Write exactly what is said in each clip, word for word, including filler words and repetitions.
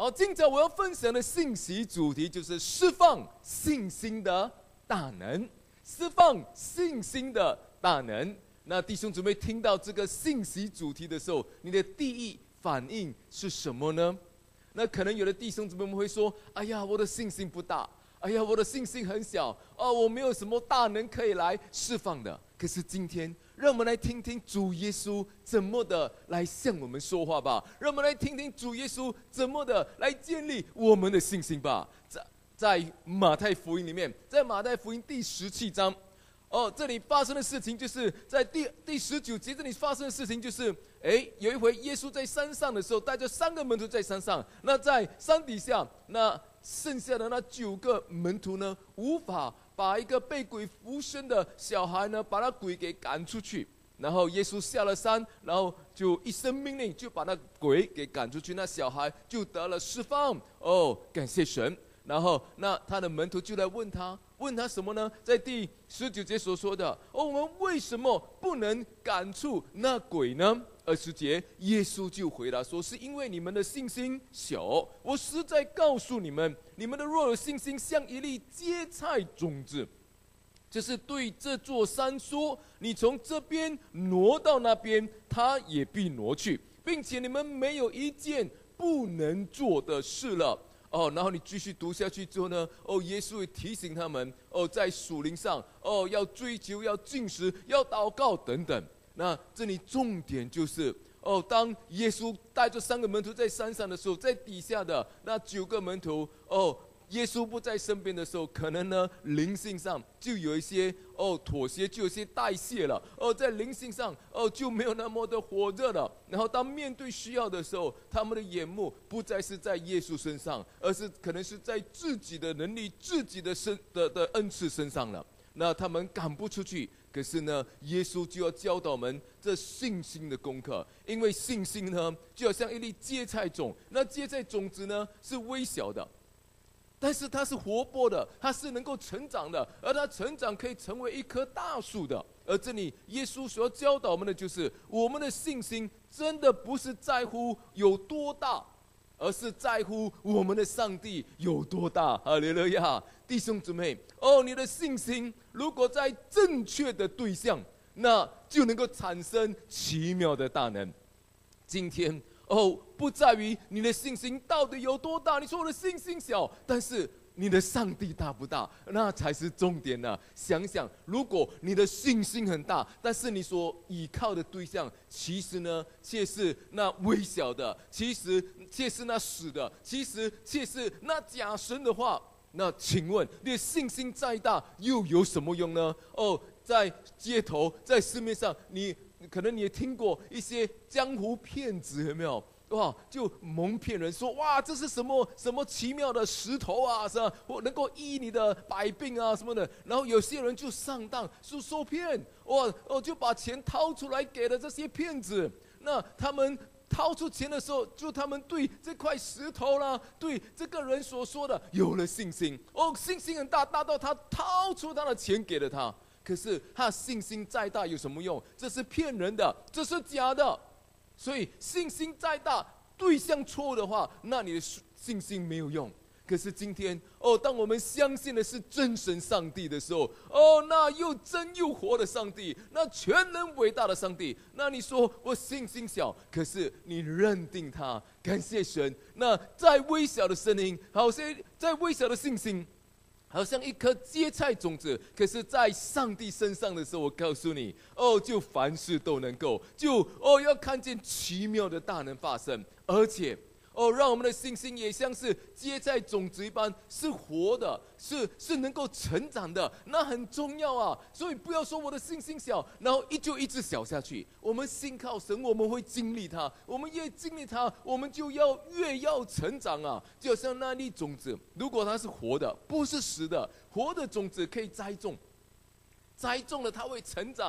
好，今早我要分享的信息主题就是释放信心的大能，释放信心的大能。那弟兄姊妹听到这个信息主题的时候，你的第一反应是什么呢？那可能有的弟兄姊妹们会说：“哎呀，我的信心不大，哎呀，我的信心很小，哦，我没有什么大能可以来释放的。”可是今天，让我们来听听主耶稣怎么的来向我们说话吧。让我们来听听主耶稣怎么的来建立我们的信心吧。在在马太福音里面，在马太福音第十七章，哦，这里发生的事情就是在第第十九节这里发生的事情就是，哎，有一回耶稣在山上的时候，带着三个门徒在山上，那在山底下，那剩下的那九个门徒呢，无法把一个被鬼附身的小孩呢，把那鬼给赶出去。然后耶稣下了山，然后就一声命令，就把那鬼给赶出去，那小孩就得了释放。哦，感谢神。然后那他的门徒就来问他，问他什么呢？在第十九节所说的，哦，我们为什么不能赶出那鬼呢？二十节，耶稣就回答说：“是因为你们的信心小。我实在告诉你们，你们的若有信心像一粒芥菜种子，就是对这座山说，你从这边挪到那边，它也必挪去，并且你们没有一件不能做的事了。”哦，然后你继续读下去之后呢，哦，耶稣会提醒他们，哦，在属灵上，哦，要追求，要禁食，要祷告等等。那这里重点就是，哦，当耶稣带着三个门徒在山上的时候，在底下的那九个门徒，哦，耶稣不在身边的时候，可能呢灵性上就有一些哦妥协，就有一些代谢了。哦，在灵性上哦就没有那么的火热了。然后当面对需要的时候，他们的眼目不再是在耶稣身上，而是可能是在自己的能力、自己的身的的恩赐身上了。那他们赶不出去，可是呢，耶稣就要教导我们这信心的功课。因为信心呢，就好像一粒芥菜种，那芥菜种子呢是微小的。但是它是活泼的，它是能够成长的，而它成长可以成为一棵大树的。而这里耶稣所要教导我们的就是，我们的信心真的不是在乎有多大，而是在乎我们的上帝有多大。哈利路亚！弟兄姊妹，哦，你的信心如果在正确的对象，那就能够产生奇妙的大能。今天哦，不在于你的信心到底有多大。你说我的信心小，但是你的上帝大不大？那才是重点呢、啊。想想，如果你的信心很大，但是你所依靠的对象，其实呢，却是那微小的，其实却是那死的，其实却是那假神的话，那请问你的信心再大，又有什么用呢？哦，在街头，在市面上，你。可能你也听过一些江湖骗子，有没有？哇，就蒙骗人说，哇，这是什么什么奇妙的石头啊，是吧？或能够医你的百病啊什么的。然后有些人就上当，就受骗，哇，哦，就把钱掏出来给了这些骗子。那他们掏出钱的时候，就他们对这块石头啦，对这个人所说的有了信心。哦，信心很大，大到他掏出他的钱给了他。可是他信心再大有什么用？这是骗人的，这是假的。所以信心再大，对象错误的话，那你的信心没有用。可是今天，哦，当我们相信的是真神上帝的时候，哦，那又真又活的上帝，那全能伟大的上帝，那你说我信心小，可是你认定他，感谢神。那再微小的声音，好像再微小的信心，好像一颗芥菜种子，可是在上帝身上的时候，我告诉你，哦，就凡事都能够，就哦要看见奇妙的大能发生，而且哦，让我们的信心也像是芥菜种子一般，是活的，是是能够成长的，那很重要啊。所以不要说我的信心小，然后一就一直小下去。我们信靠神，我们会经历它，我们越经历它，我们就要越要成长啊。就好像那粒种子，如果它是活的，不是死的，活的种子可以栽种，栽种了它会成长。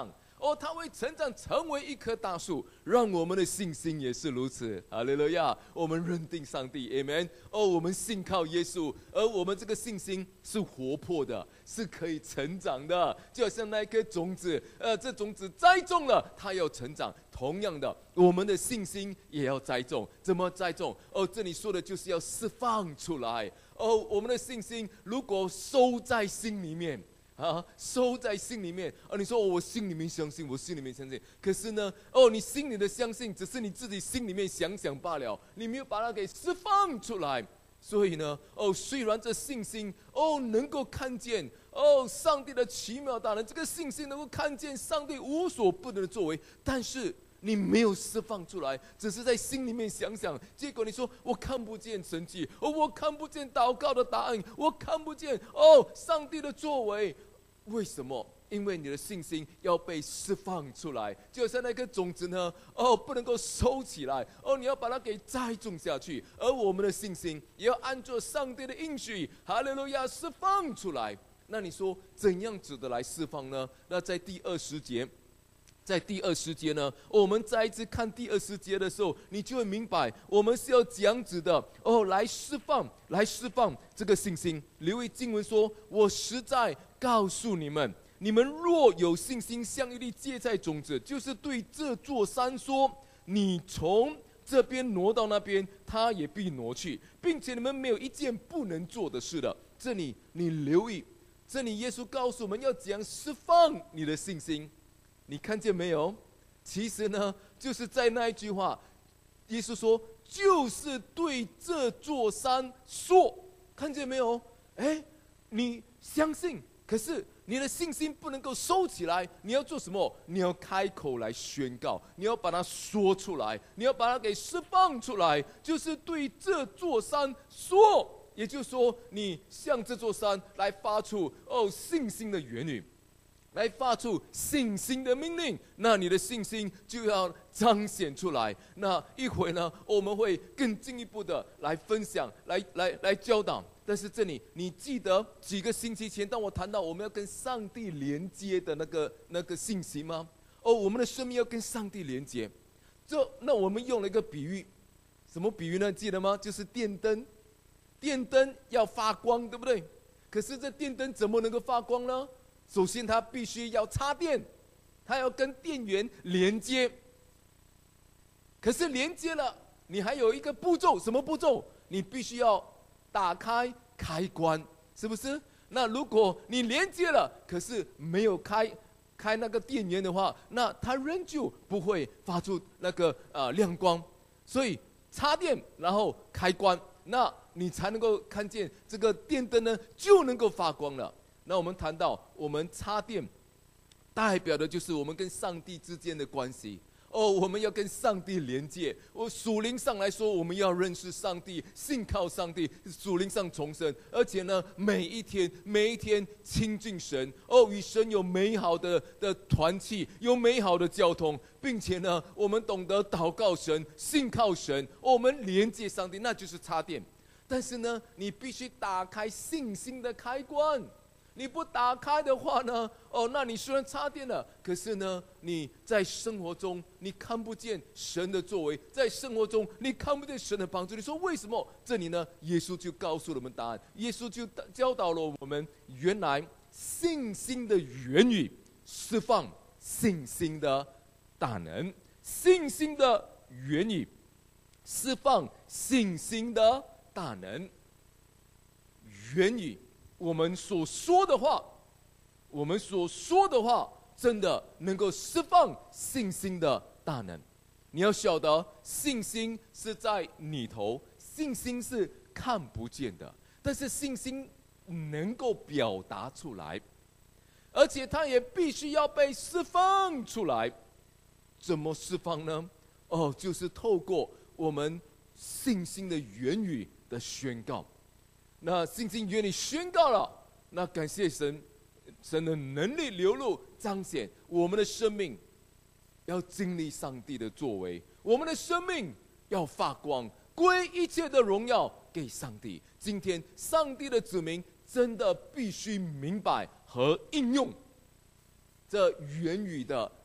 哦，它会成长成为一棵大树，让我们的信心也是如此。哈利路亚！我们认定上帝 ，Amen。哦，我们信靠耶稣，而我们这个信心是活泼的，是可以成长的，就好像那一颗种子，呃，这种子栽种了，它要成长。同样的，我们的信心也要栽种。怎么栽种？哦，这里说的就是要释放出来。哦，我们的信心如果收在心里面啊，收在心里面。哦，你说、哦、我心里面相信，我心里面相信。可是呢，哦，你心里的相信只是你自己心里面想想罢了，你没有把它给释放出来。所以呢，哦，虽然这信心哦能够看见哦上帝的奇妙大能，这个信心能够看见上帝无所不能的作为，但是你没有释放出来，只是在心里面想想，结果你说我看不见神迹，哦，我看不见祷告的答案，我看不见哦上帝的作为，为什么？因为你的信心要被释放出来，就好像那颗种子呢，哦，不能够收起来，哦，你要把它给栽种下去，而我们的信心也要按照上帝的应许，哈利路亚，释放出来。那你说怎样子的来释放呢？那在第二十节。在第二十节呢，我们再一次看第二十节的时候，你就会明白，我们是要这样子的哦，来释放，来释放这个信心。留意经文说：“我实在告诉你们，你们若有信心，像一粒芥菜种子，就是对这座山说：你从这边挪到那边，它也必挪去，并且你们没有一件不能做的事的。”这里你留意，这里耶稣告诉我们要怎样释放你的信心。你看见没有？其实呢，就是在那一句话，耶稣说，就是对这座山说，看见没有？哎，你相信，可是你的信心不能够收起来，你要做什么？你要开口来宣告，你要把它说出来，你要把它给释放出来，就是对这座山说。也就是说，你向这座山来发出哦信心的言语。来发出信心的命令，那你的信心就要彰显出来。那一会呢，我们会更进一步的来分享，来来来教导。但是这里，你记得几个星期前，当我谈到我们要跟上帝连接的那个那个信息吗？哦，我们的生命要跟上帝连接。这那我们用了一个比喻，什么比喻呢？记得吗？就是电灯，电灯要发光，对不对？可是这电灯怎么能够发光呢？首先，它必须要插电，它要跟电源连接。可是连接了，你还有一个步骤，什么步骤？你必须要打开开关，是不是？那如果你连接了，可是没有开开那个电源的话，那它仍旧不会发出那个呃亮光。所以插电，然后开关，那你才能够看见这个电灯呢，就能够发光了。那我们谈到，我们插电，代表的就是我们跟上帝之间的关系。哦，我们要跟上帝连接。我属灵上来说，我们要认识上帝，信靠上帝，属灵上重生，而且呢，每一天每一天亲近神。哦，与神有美好的的团契，有美好的交通，并且呢，我们懂得祷告神，信靠神，我们连接上帝，那就是插电。但是呢，你必须打开信心的开关。你不打开的话呢？哦，那你虽然插电了，可是呢，你在生活中你看不见神的作为，在生活中你看不见神的帮助。你说为什么？这里呢，耶稣就告诉了我们答案。耶稣就教导了我们，原来信心的言语释放信心的大能，信心的言语释放信心的大能，言语。我们所说的话，我们所说的话，真的能够释放信心的大能。你要晓得，信心是在里头，信心是看不见的，但是信心能够表达出来，而且它也必须要被释放出来。怎么释放呢？哦，就是透过我们信心的言语的宣告。那信心言语宣告了，那感谢神，神的能力流露彰显，我们的生命要经历上帝的作为，我们的生命要发光，归一切的荣耀给上帝。今天上帝的子民真的必须明白和应用这言语的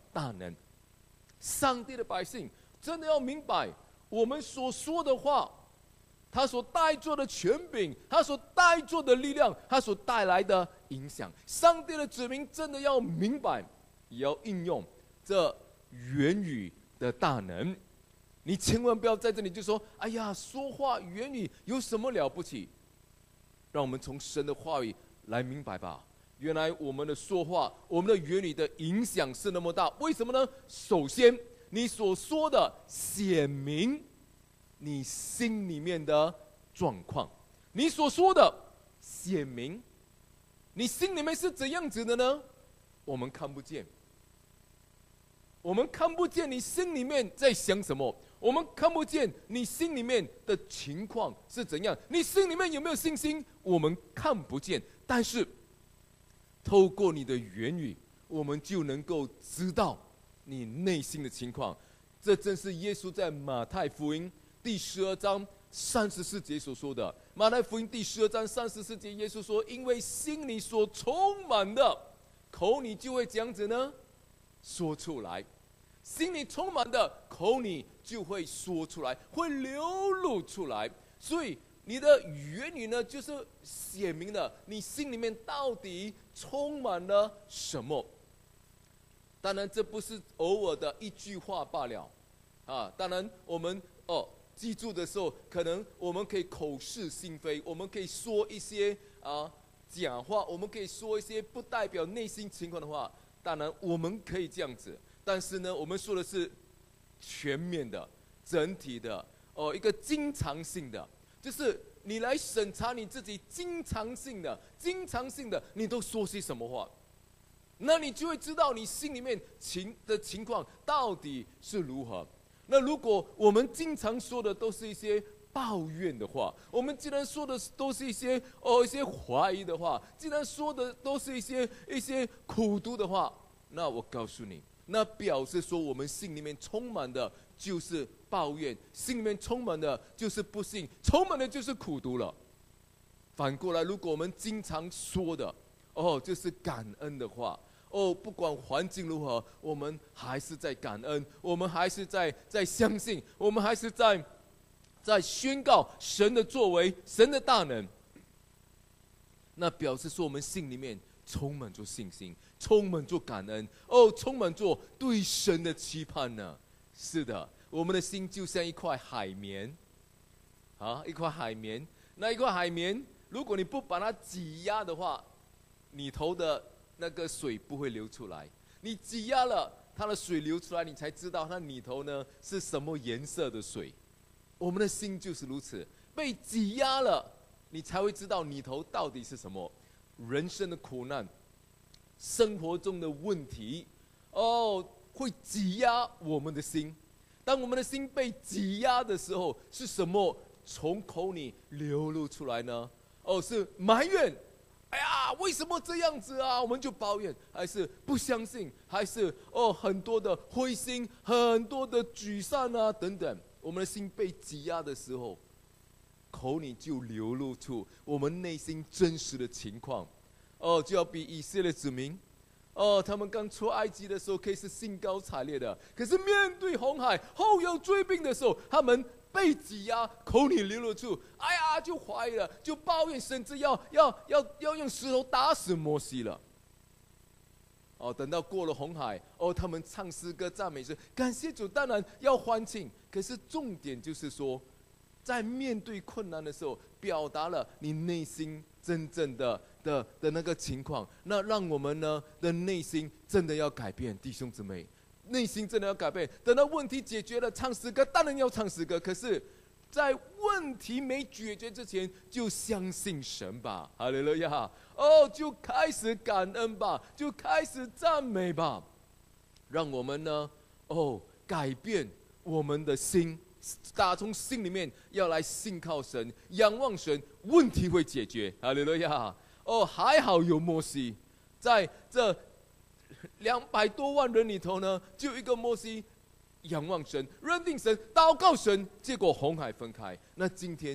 大能。上帝的百姓真的要明白，我们所说的话，他所带着的权柄，他所带着的力量，他所带来的影响。上帝的子民真的要明白，也要应用这言语的大能。你千万不要在这里就说：“哎呀，说话言语有什么了不起？”让我们从神的话语来明白吧。原来我们的说话，我们的言语的影响是那么大。为什么呢？首先，你所说的显明你心里面的状况。你所说的显明你心里面是怎样子的呢？我们看不见。我们看不见你心里面在想什么，我们看不见你心里面的情况是怎样，你心里面有没有信心，我们看不见。但是透过你的言语，我们就能够知道你内心的情况。这正是耶稣在马太福音第十二章三十四节所说的。马太福音第十二章三十四节，耶稣说：“因为心里所充满的，口里就会这样子呢说出来。心里充满的，口里就会说出来，会流露出来。所以你的言语呢，就是写明了你心里面到底充满了什么。当然，这不是偶尔的一句话罢了啊！当然，我们哦记住的时候，可能我们可以口是心非，我们可以说一些啊假话，我们可以说一些不代表内心情况的话。当然，我们可以这样子。但是呢，我们说的是全面的、整体的，哦，一个经常性的，就是你来审查你自己经常性的、经常性的，你都说些什么话，那你就会知道你心里面情的情况到底是如何。那如果我们经常说的都是一些抱怨的话，我们既然说的都是一些哦一些怀疑的话，既然说的都是一些一些苦毒的话，那我告诉你，那表示说我们心里面充满的就是抱怨，心里面充满的就是不幸，充满的就是苦毒了。反过来，如果我们经常说的哦就是感恩的话，哦不管环境如何，我们还是在感恩，我们还是在在相信，我们还是在在宣告神的作为，神的大能，那表示说我们心里面充满着信心，充满着感恩，哦，充满着对神的期盼呢。是的，我们的心就像一块海绵，啊，一块海绵。那一块海绵，如果你不把它挤压的话，里头的那个水不会流出来。你挤压了，它的水流出来，你才知道它里头呢是什么颜色的水。我们的心就是如此，被挤压了，你才会知道里头到底是什么。人生的苦难，生活中的问题，哦，会挤压我们的心。当我们的心被挤压的时候，是什么从口里流露出来呢？哦，是埋怨，哎呀，为什么这样子啊？我们就抱怨，还是不相信，还是哦很多的灰心，很多的沮丧啊等等。我们的心被挤压的时候，口里就流露出我们内心真实的情况。哦，就要比以色列子民，哦，他们刚出埃及的时候可以是兴高采烈的，可是面对红海后有追兵的时候，他们被挤压，口里流露出，哎呀，就怀疑了，就抱怨，甚至要要要要用石头打死摩西了。哦，等到过了红海，哦，他们唱诗歌赞美神，感谢主，当然要欢庆。可是重点就是说，在面对困难的时候，表达了你内心真正的的的那个情况。那让我们呢的内心真的要改变，弟兄姊妹，内心真的要改变。等到问题解决了，唱诗歌当然要唱诗歌，可是在问题没解决之前，就相信神吧，哈利路亚！哦，就开始感恩吧，就开始赞美吧，让我们呢，哦，改变我们的心，打从心里面要来信靠神，仰望神，问题会解决，哈利路亚！哦，还好有摩西，在这两百多万人里头呢，就一个摩西。仰望神，认定神，祷告神，结果红海分开。那今天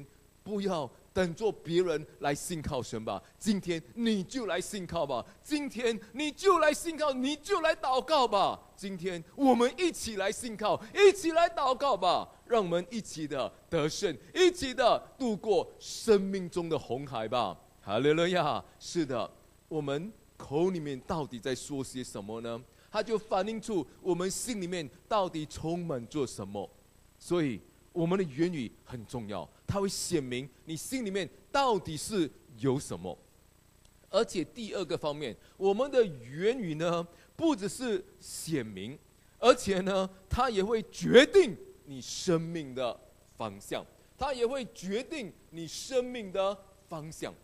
不要等着别人来信靠神吧，今天你就来信靠吧，今天你就来信靠，你就来祷告吧，今天我们一起来信靠，一起来祷告吧，让我们一起的得胜，一起的度过生命中的红海吧。哈利路亚！是的，我们口里面到底在说些什么呢？它就反映出我们心里面到底充满着什么。所以我们的言语很重要，它会显明你心里面到底是有什么。而且第二个方面，我们的言语呢，不只是显明，而且呢，它也会决定你生命的方向，它也会决定你生命的方向。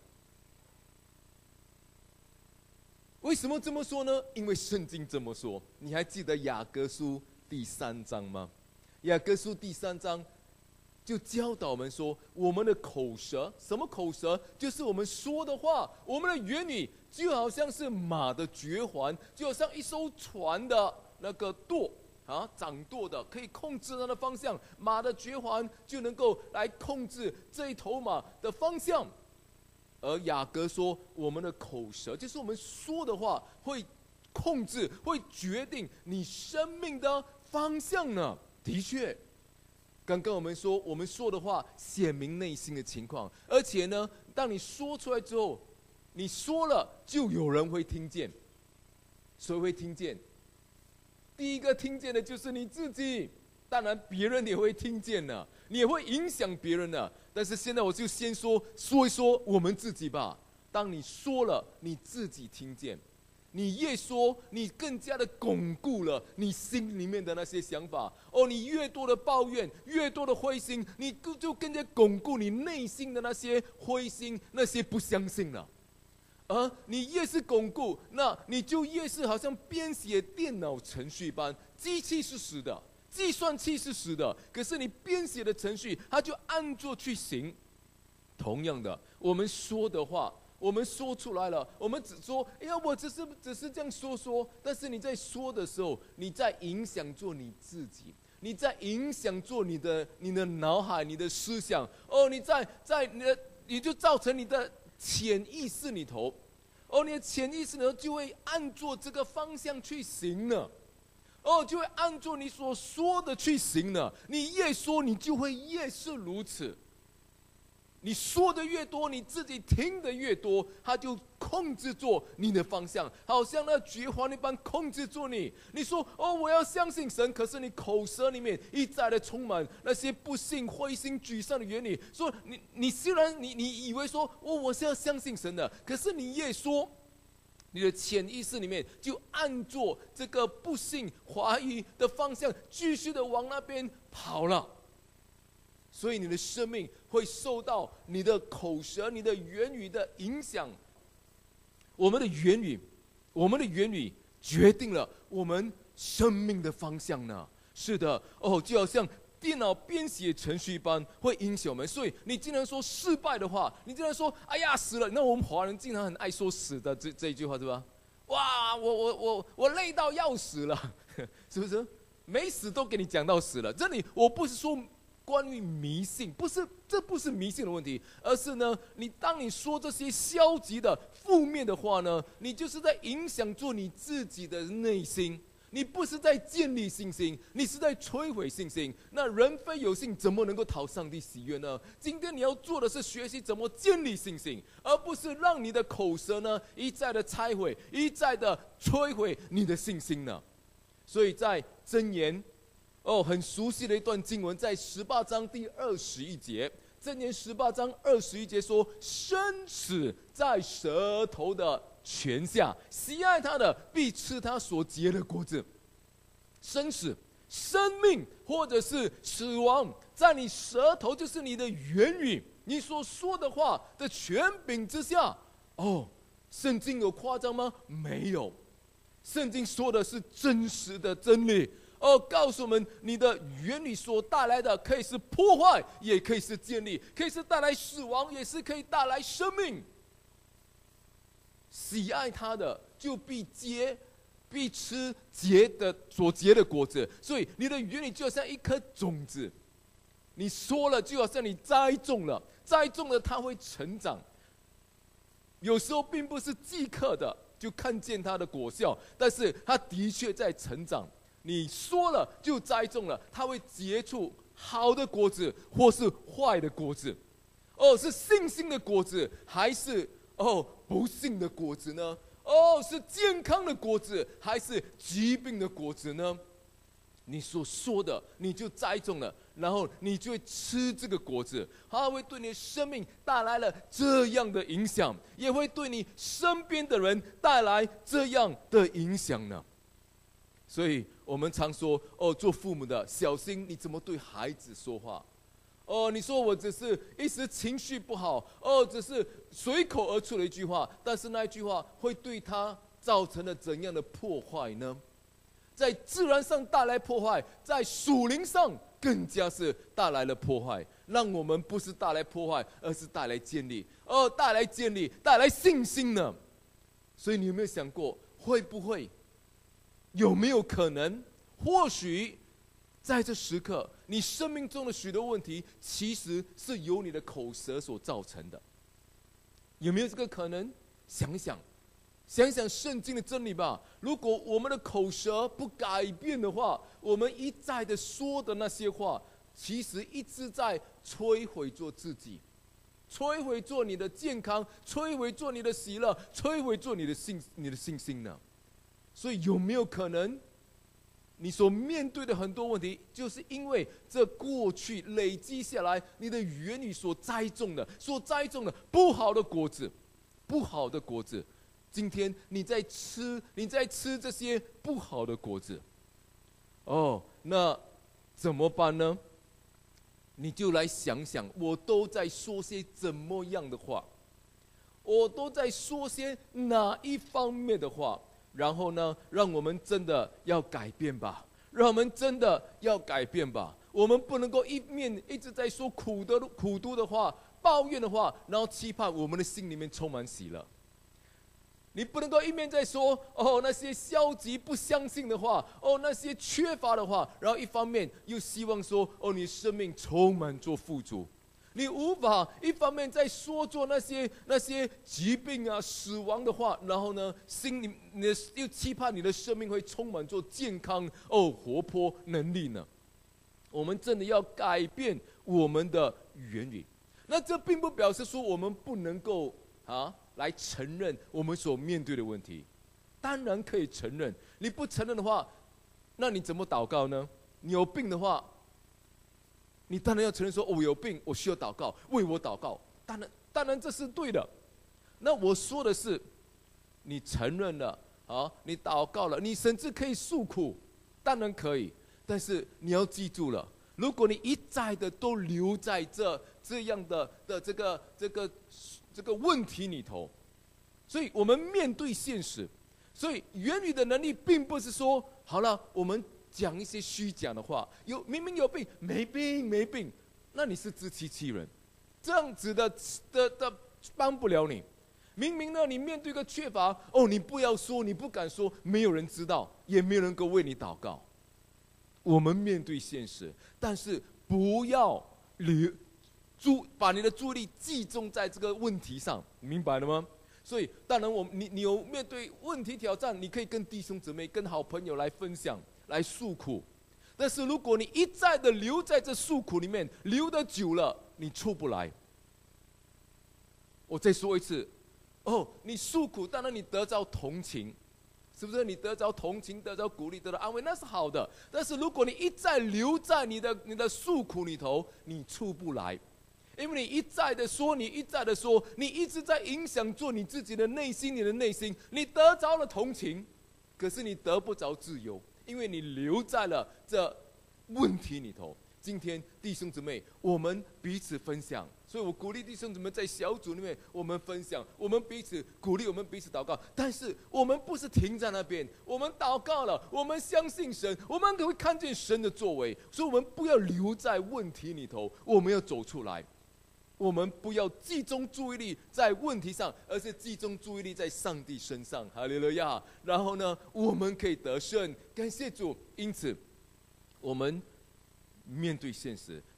为什么这么说呢？因为圣经这么说。你还记得雅各书第三章吗？雅各书第三章就教导我们说，我们的口舌，什么口舌？就是我们说的话，我们的言语就好像是马的绝环，就好像一艘船的那个舵啊，掌舵的，可以控制它的方向。马的绝环就能够来控制这一头马的方向。而雅各说，我们的口舌，就是我们说的话，会控制、会决定你生命的方向呢。的确，刚刚我们说，我们说的话显明内心的情况，而且呢，当你说出来之后，你说了，就有人会听见。谁会听见？第一个听见的就是你自己，当然别人也会听见呢，你也会影响别人呢。但是现在我就先说说一说我们自己吧。当你说了，你自己听见，你越说，你更加的巩固了你心里面的那些想法。哦，你越多的抱怨，越多的灰心，你就更加巩固你内心的那些灰心，那些不相信了。而你越是巩固，那你就越是好像编写电脑程序般，机器是死的，计算器是死的，可是你编写的程序，它就按着去行。同样的，我们说的话，我们说出来了，我们只说，哎呀，我只是只是这样说说，但是你在说的时候，你在影响着你自己，你在影响着你的你的脑海、你的思想。哦，你在在你的，你就造成你的潜意识里头，哦，你的潜意识里头就会按着这个方向去行了。哦，就会按照你所说的去行了。你越说，你就会越是如此。你说的越多，你自己听的越多，它就控制住你的方向，好像那绝环一般控制住你。你说哦，我要相信神，可是你口舌里面一再的充满那些不幸、灰心、沮丧的言语。说你，你虽然你你以为说哦，我是要相信神的，可是你越说，你的潜意识里面就按着这个不幸、怀疑的方向，继续的往那边跑了。所以你的生命会受到你的口舌、你的言语的影响。我们的言语，我们的言语决定了我们生命的方向呢。是的，哦，就好像电脑编写程序般会影响我们。所以你经常说失败的话，你经常说哎呀死了，那我们华人经常很爱说死的这这一句话，是吧？哇，我我我我累到要死了，是不是？没死都给你讲到死了。这里我不是说关于迷信，不是，这不是迷信的问题，而是呢，你当你说这些消极的、负面的话呢，你就是在影响住你自己的内心。你不是在建立信心，你是在摧毁信心。那人非有信，怎么能够讨上帝喜悦呢？今天你要做的是学习怎么建立信心，而不是让你的口舌呢一再的拆毁，一再的摧毁你的信心呢。所以在箴言，哦，很熟悉的一段经文，在十八章第二十一节，箴言十八章二十一节说：“生死在舌头的泉下，喜爱他的必吃他所结的果子。”生死、生命或者是死亡，在你舌头，就是你的言语，你所说的话的权柄之下。哦，圣经有夸张吗？没有，圣经说的是真实的真理。哦，告诉我们，你的言语所带来的可以是破坏，也可以是建立，可以是带来死亡，也是可以带来生命。喜爱他的，就必结，必吃结的所结的果子。所以你的言语就像一颗种子，你说了，就好像你栽种了， 栽种了，它会成长。有时候并不是即刻的就看见它的果效，但是它的确在成长。你说了就栽种了，它会结出好的果子，或是坏的果子。哦，是信心的果子，还是哦不幸的果子呢？哦，是健康的果子，还是疾病的果子呢？你所说的，你就栽种了，然后你就会吃这个果子，它会对你的生命带来了这样的影响，也会对你身边的人带来这样的影响呢。所以我们常说，哦，做父母的小心你怎么对孩子说话。哦，你说我只是一时情绪不好，哦，只是随口而出的一句话，但是那一句话会对他造成了怎样的破坏呢？在自然上带来破坏，在属灵上更加是带来了破坏。让我们不是带来破坏，而是带来建立，哦，带来建立，带来信心呢。所以你有没有想过，会不会，有没有可能，或许在这时刻，你生命中的许多问题，其实是由你的口舌所造成的？有没有这个可能？想一想。想想圣经的真理吧。如果我们的口舌不改变的话，我们一再的说的那些话，其实一直在摧毁做自己，摧毁做你的健康，摧毁做你的喜乐，摧毁做你的信你的信心呢？所以有没有可能，你所面对的很多问题，就是因为这过去累积下来，你的言语所栽种的，所栽种的不好的果子，不好的果子。今天你在吃，你在吃这些不好的果子，哦，那怎么办呢？你就来想想，我都在说些怎么样的话？我都在说些哪一方面的话？然后呢，让我们真的要改变吧，让我们真的要改变吧。我们不能够一面一直在说苦的苦毒的话、抱怨的话，然后期盼我们的心里面充满喜乐。你不能够一面在说哦那些消极不相信的话，哦那些缺乏的话，然后一方面又希望说哦你生命充满做富足。你无法一方面在说做那些那些疾病啊死亡的话，然后呢心里你又期盼你的生命会充满做健康哦活泼能力呢？我们真的要改变我们的言语。那这并不表示说我们不能够啊来承认我们所面对的问题，当然可以承认。你不承认的话，那你怎么祷告呢？你有病的话，你当然要承认说，哦，我有病，我需要祷告，为我祷告。当然，当然这是对的。那我说的是，你承认了啊，你祷告了，你甚至可以诉苦，当然可以。但是你要记住了，如果你一再的都留在这这样的的这个这个。这个问题里头，所以我们面对现实，所以言语的能力并不是说好了，我们讲一些虚假的话，有明明有病，没病没病，那你是自欺欺人，这样子的的的帮不了你。明明呢，你面对一个缺乏，哦，你不要说，你不敢说，没有人知道，也没有人够为你祷告。我们面对现实，但是不要留。注把你的注意力集中在这个问题上，明白了吗？所以，当然我你你有面对问题挑战，你可以跟弟兄姊妹、跟好朋友来分享、来诉苦。但是，如果你一再的留在这诉苦里面，留得久了，你出不来。我再说一次，哦，你诉苦，当然你得着同情，是不是？你得着同情，得着鼓励，得到安慰，那是好的。但是，如果你一再留在你的你的诉苦里头，你出不来。因为你一再的说，你一再的说，你一直在影响做你自己的内心，你的内心，你得着了同情，可是你得不着自由，因为你留在了这问题里头。今天弟兄姊妹，我们彼此分享，所以我鼓励弟兄姊妹在小组里面，我们分享，我们彼此鼓励，我们彼此祷告。但是我们不是停在那边，我们祷告了，我们相信神，我们可会看见神的作为，所以我们不要留在问题里头，我们要走出来。我们不要集中注意力在问题上，而是集中注意力在上帝身上。哈利路亚！然后呢，我们可以得胜，感谢主。因此，我们面对现实，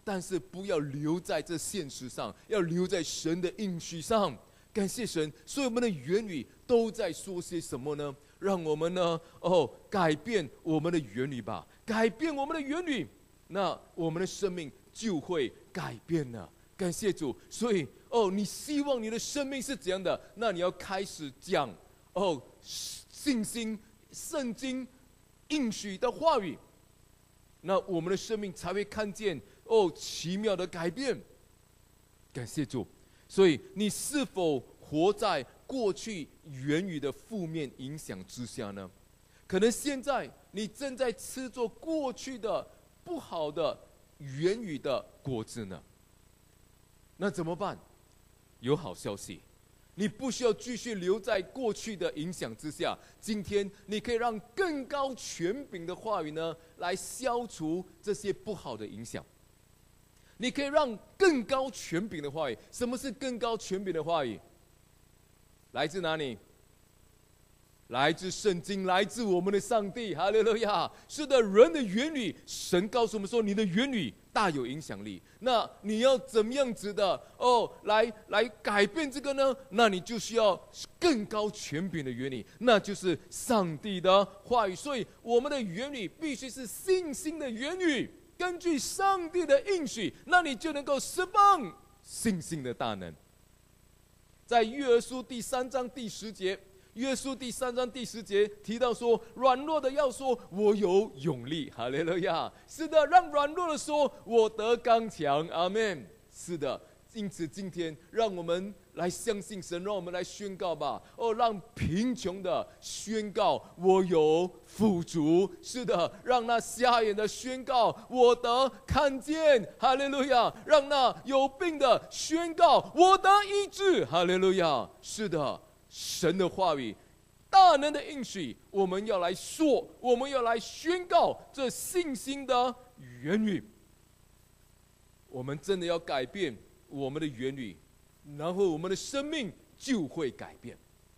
但是不要留在这现实上，要留在神的应许上。感谢神，所以我们的言语都在说些什么呢？让我们呢，哦，改变我们的言语吧，改变我们的言语，那我们的生命就会改变了。感谢主，所以哦，你希望你的生命是怎样的？那你要开始讲哦，信心、圣经应许的话语，那我们的生命才会看见哦奇妙的改变。感谢主。所以，你是否活在过去言语的负面影响之下呢？可能现在你正在吃着过去的不好的言语的果子呢？那怎么办？有好消息，你不需要继续留在过去的影响之下。今天，你可以让更高权柄的话语呢，来消除这些不好的影响。你可以让更高权柄的话语。什么是更高权柄的话语？来自哪里？来自圣经，来自我们的上帝。哈利路亚！是的，人的言语，神告诉我们说，你的言语大有影响力。那你要怎么样子的哦，来来改变这个呢？那你就需要更高权柄的言语，那就是上帝的话语。所以，我们的言语必须是信心的言语。根据上帝的应许，那你就能够释放信心的大能。在约珥书第三章第十节，约书第三章第十节提到说，软弱的要说我有勇力。哈利路亚！是的，让软弱的说我得刚强。阿们。是的，因此今天让我们来相信神，让我们来宣告吧。哦，让贫穷的宣告我有富足。是的，让那瞎眼的宣告我得看见。哈利路亚！让那有病的宣告我得医治。哈利路亚！是的，神的话语，大能的应许，我们要来说，我们要来宣告这信心的言语。我们真的要改变我们的言语，然后我们的生命就会改变。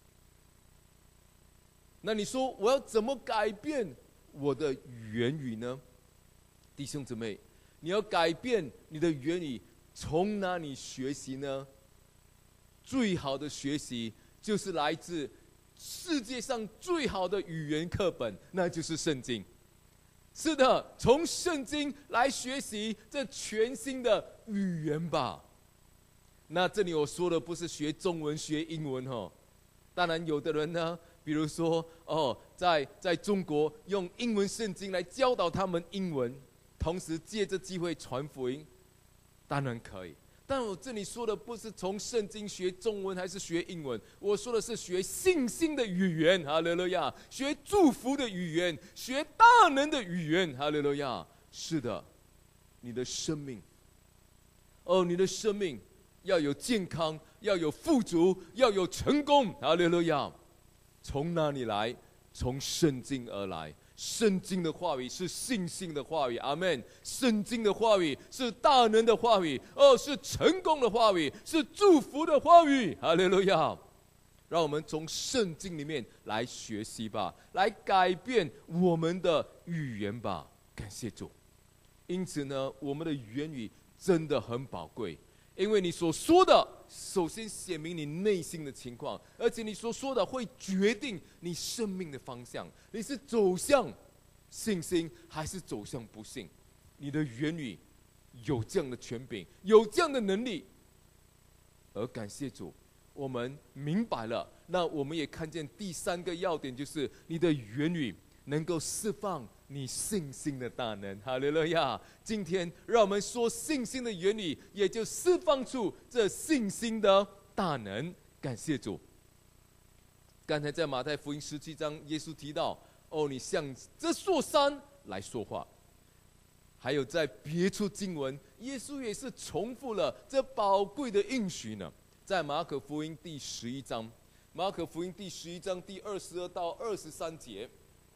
那你说我要怎么改变我的言语呢？弟兄姊妹，你要改变你的言语，从哪里学习呢？最好的学习就是来自世界上最好的语言课本，那就是圣经。是的，从圣经来学习这全新的语言吧。那这里我说的不是学中文、学英文哈。当然，有的人呢，比如说哦，在在中国用英文圣经来教导他们英文，同时借这机会传福音，当然可以。但我这里说的不是从圣经学中文还是学英文，我说的是学信心的语言。哈利路亚！学祝福的语言，学大能的语言。哈利路亚！是的，你的生命，哦，你的生命要有健康，要有富足，要有成功。哈利路亚！从哪里来？从圣经而来。圣经的话语是信心的话语。阿们。圣经的话语是大能的话语，哦，是成功的话语，是祝福的话语。哈利路亚！让我们从圣经里面来学习吧，来改变我们的语言吧。感谢主。因此呢，我们的言语真的很宝贵，因为你所说的首先显明你内心的情况，而且你所说的会决定你生命的方向。你是走向信心还是走向不幸？你的言语有这样的权柄，有这样的能力。而感谢主，我们明白了，那我们也看见第三个要点，就是你的言语能够释放你信心的大能。哈利路亚！今天让我们说信心的言语，也就释放出这信心的大能。感谢主。刚才在马太福音十七章，耶稣提到，哦，你向这座山来说话。还有在别处经文，耶稣也是重复了这宝贵的应许呢。在马可福音第十一章，马可福音第十一章第二十二到二十三节。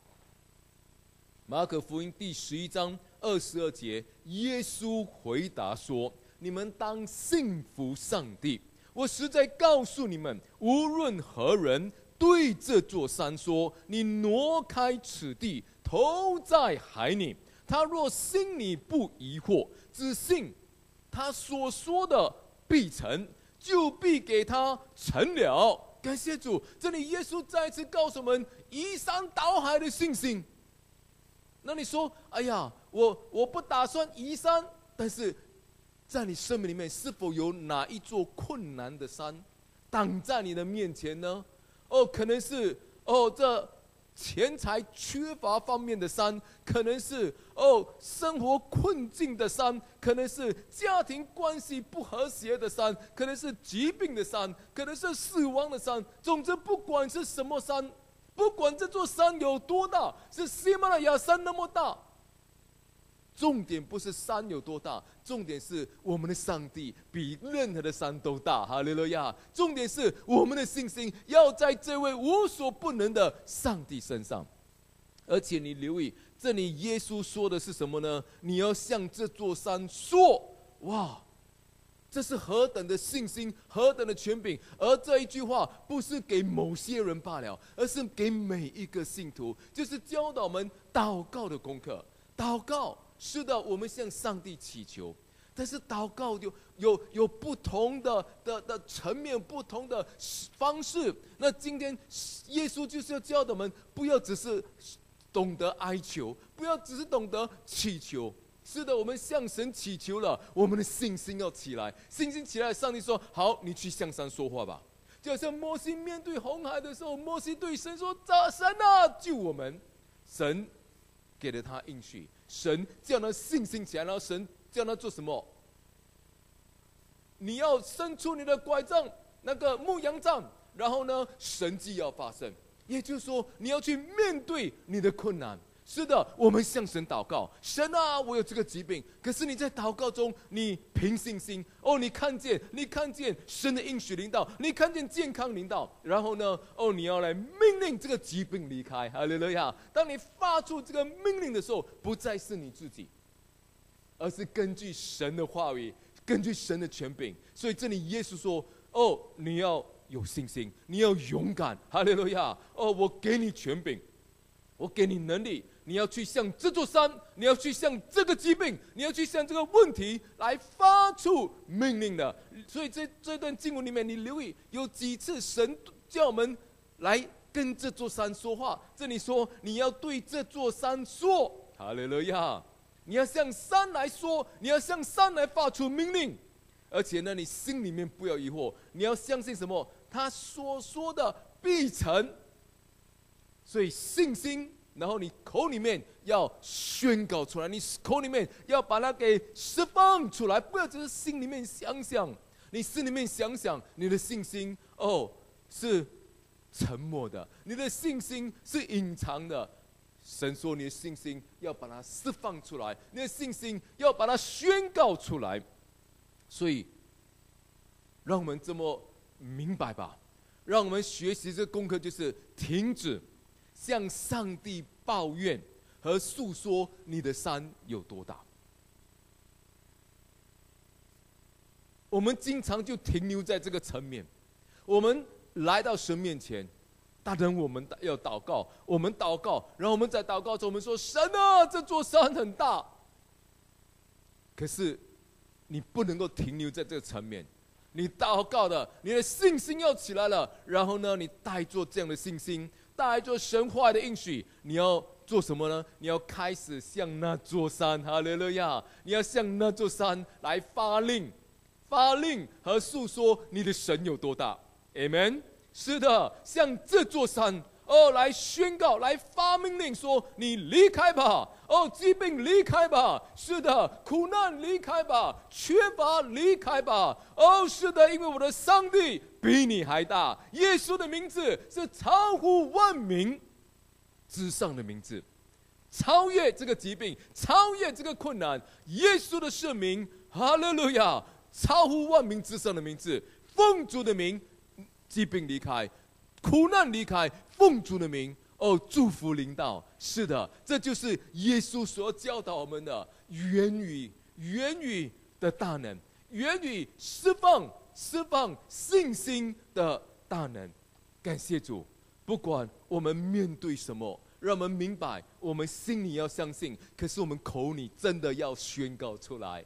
马可福音第十一章二十二节，耶稣回答说：“你们当信服上帝。我实在告诉你们，无论何人对这座山说：‘你挪开此地，投在海里’，他若心里不疑惑，只信他所说的必成，就必给他成了。感谢主，这里耶稣再一次告诉我们移山倒海的信心。那你说，哎呀，我我不打算移山，但是在你生命里面，是否有哪一座困难的山挡在你的面前呢？哦，可能是哦这钱财缺乏方面的山，可能是哦生活困境的山，可能是家庭关系不和谐的山，可能是疾病的山，可能是死亡的山。总之，不管是什么山，不管这座山有多大，是喜马拉雅山那么大，重点不是山有多大，重点是我们的上帝比任何的山都大。哈利路亚！重点是我们的信心要在这位无所不能的上帝身上。而且你留意，这里耶稣说的是什么呢？你要向这座山说：哇！这是何等的信心，何等的权柄！而这一句话不是给某些人罢了，而是给每一个信徒，就是教导我们祷告的功课。祷告是的，我们向上帝祈求，但是祷告有有有不同的的的层面，不同的方式。那今天耶稣就是要教导我们，不要只是懂得哀求，不要只是懂得祈求。是的，我们向神祈求了，我们的信心要起来。信心起来，上帝说：好，你去向山说话吧。就好像摩西面对红海的时候，摩西对神说：神啊，救我们！神给了他应许，神叫他信心起来，然后神叫他做什么？你要伸出你的拐杖，那个牧羊杖，然后呢，神迹要发生。也就是说，你要去面对你的困难。是的，我们向神祷告，神啊，我有这个疾病。可是你在祷告中，你凭信心，哦，你看见，你看见神的应许临到，你看见健康临到，然后呢，哦，你要来命令这个疾病离开。哈利路亚！当你发出这个命令的时候，不再是你自己，而是根据神的话语，根据神的权柄。所以这里耶稣说：哦，你要有信心，你要勇敢。哈利路亚！哦，我给你权柄，我给你能力。你要去向这座山，你要去向这个疾病，你要去向这个问题来发出命令的。所以这这段经文里面，你留意有几次神叫我们来跟这座山说话。这里说你要对这座山说，哈利路亚！你要向山来说，你要向山来发出命令。而且呢，你心里面不要疑惑，你要相信什么？他所说的必成。所以信心。然后你口里面要宣告出来，你口里面要把它给释放出来，不要只是心里面想想。你心里面想想，你的信心哦是沉默的，你的信心是隐藏的。神说你的信心要把它释放出来，你的信心要把它宣告出来。所以，让我们这么明白吧，让我们学习这个功课，就是停止向上帝抱怨和诉说你的山有多大。我们经常就停留在这个层面。我们来到神面前，当然我们要祷告，我们祷告，然后我们在祷告中，我们说：神啊，这座山很大。可是你不能够停留在这个层面。你祷告的，你的信心要起来了，然后呢，你带着这样的信心，带着神话的应许，你要做什么呢？你要开始向那座山，哈利路亚！你要向那座山来发令，发令和诉说你的神有多大。Amen。是的，向这座山哦来宣告，来发命令说：你离开吧！哦，疾病离开吧！是的，苦难离开吧！缺乏离开吧！哦，是的，因为我的上帝比你还大。耶稣的名字是超乎万名之上的名字，超越这个疾病，超越这个困难。耶稣的圣名，哈利路亚，超乎万名之上的名字。奉主的名，疾病离开，苦难离开，奉主的名。哦，祝福临到。是的，这就是耶稣所教导我们的言语，言语的大能，言语释放释放信心的大能。感谢主，不管我们面对什么，让我们明白，我们心里要相信，可是我们口里真的要宣告出来。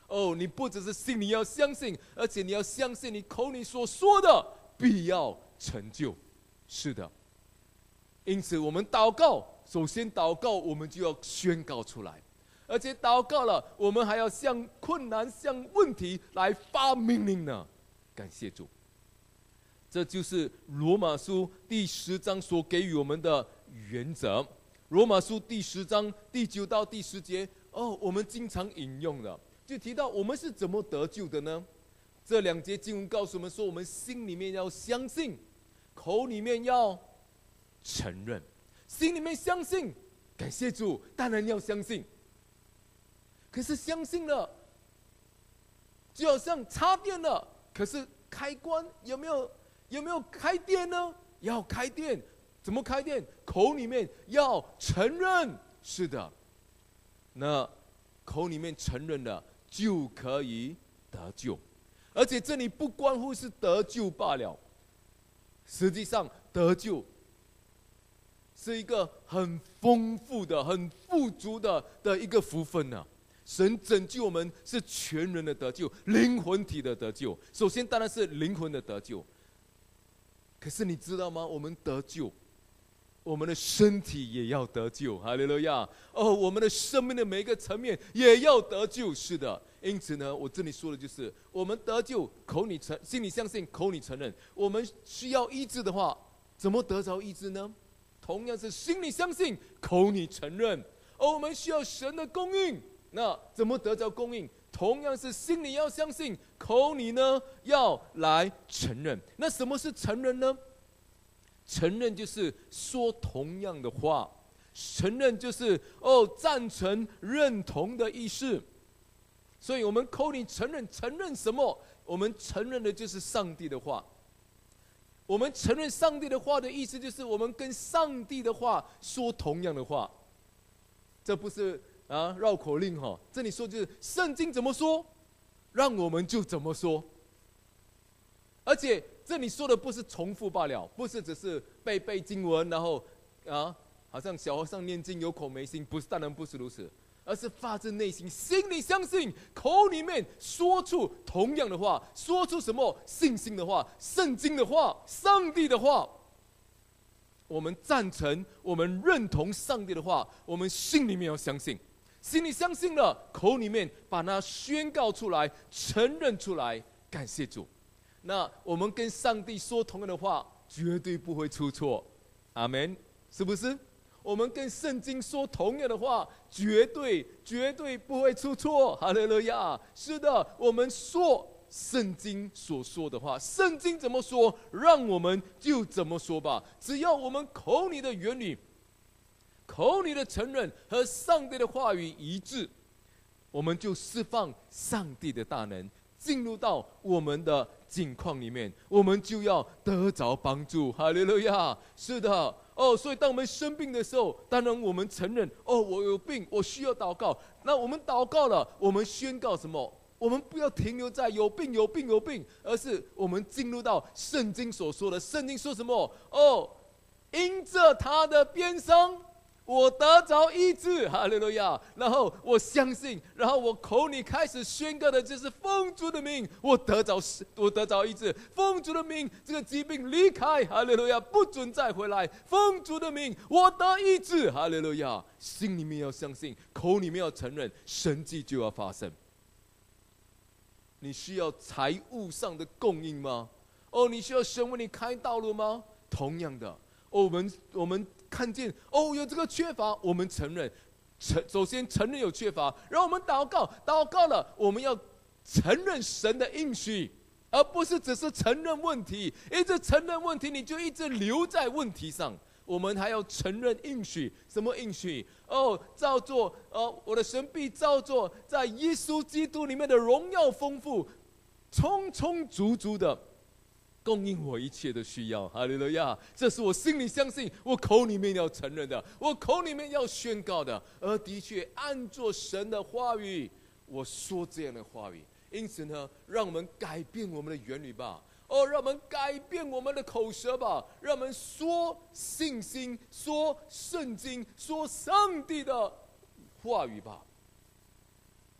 哦，你不只是心里要相信，而且你要相信你口里所说的必要成就。是的，因此我们祷告，首先祷告，我们就要宣告出来，而且祷告了，我们还要向困难、向问题来发命令呢。感谢主，这就是罗马书第十章所给予我们的原则。罗马书第十章第九到第十节，哦，我们经常引用的，就提到我们是怎么得救的呢？这两节经文告诉我们说，我们心里面要相信，口里面要承认。心里面相信，感谢主，当然要相信。可是相信了，就好像插电了，可是开关有没有有没有开电呢？要开电，怎么开电？口里面要承认，是的。那口里面承认了，就可以得救。而且这里不关乎是得救罢了，实际上得救是一个很丰富的、很富足的的一个福分呢、啊。神拯救我们是全人的得救，灵魂体的得救。首先当然是灵魂的得救，可是你知道吗？我们得救，我们的身体也要得救，哈利路亚！哦，我们的生命的每一个层面也要得救。是的，因此呢，我这里说的就是，我们得救，口里承，心里相信，口里承认。我们需要医治的话，怎么得着医治呢？同样是心里相信，口里承认。而我们需要神的供应。那怎么得着供应？同样是心里要相信，口里呢要来承认。那什么是承认呢？承认就是说同样的话，承认就是哦赞成、认同的意思。所以我们口里承认，承认什么？我们承认的就是上帝的话。我们承认上帝的话的意思，就是我们跟上帝的话说同样的话。这不是啊，绕口令哈，这里说就是圣经怎么说，让我们就怎么说。而且这里说的不是重复罢了，不是只是背背经文，然后啊，好像小和尚念经有口没心，不是，当然不是如此，而是发自内心，心里相信，口里面说出同样的话，说出什么信心的话、圣经的话、上帝的话。我们赞成，我们认同上帝的话，我们心里面要相信。心里相信了，口里面把它宣告出来，承认出来，感谢主。那我们跟上帝说同样的话，绝对不会出错，阿们，是不是？我们跟圣经说同样的话，绝对绝对不会出错，哈利路亚。是的，我们说圣经所说的话，圣经怎么说，让我们就怎么说吧。只要我们口里的言语、口里的承认和上帝的话语一致，我们就释放上帝的大能，进入到我们的境况里面，我们就要得着帮助。哈利路亚！是的，哦，所以当我们生病的时候，当然我们承认，哦，我有病，我需要祷告。那我们祷告了，我们宣告什么？我们不要停留在有病有病有病，而是我们进入到圣经所说的。圣经说什么？哦，因着他的鞭伤，我得着医治，哈利路亚。然后我相信，然后我口里开始宣告的就是奉主的名，我得着我得着医治。奉主的名，这个疾病离开，哈利路亚，不准再回来。奉主的名，我得医治，哈利路亚。心里面要相信，口里面要承认，神迹就要发生。你需要财务上的供应吗？哦，你需要神为你开道路吗？同样的，哦、我们我们看见哦有这个缺乏，我们承认，承首先承认有缺乏，然后我们祷告，祷告了，我们要承认神的应许，而不是只是承认问题。一直承认问题，你就一直留在问题上。我们还要承认应许，什么应许？哦，照做，哦，我的神必照做，在耶稣基督里面的荣耀丰富，充充足足的供应我一切的需要。哈利路亚！这是我心里相信，我口里面要承认的，我口里面要宣告的。而的确按着神的话语，我说这样的话语。因此呢，让我们改变我们的言语吧。哦，让我们改变我们的口舌吧，让我们说信心，说圣经，说上帝的话语吧。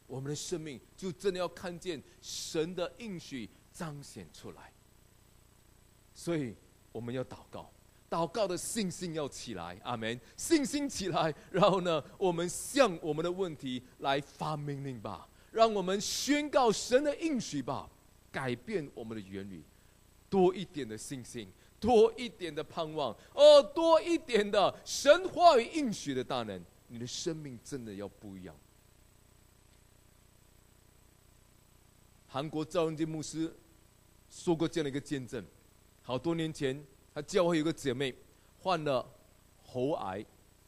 我们的生命就真的要看见神的应许彰显出来。所以我们要祷告，祷告的信心要起来，阿们。信心起来，然后呢，我们向我们的问题来发命令吧，让我们宣告神的应许吧，改变我们的言语，多一点的信心，多一点的盼望，哦，多一点的神话语应许的大能，你的生命真的要不一样。韩国赵仁基牧师说过这样的一个见证，好多年前，他教会有个姐妹患了喉癌，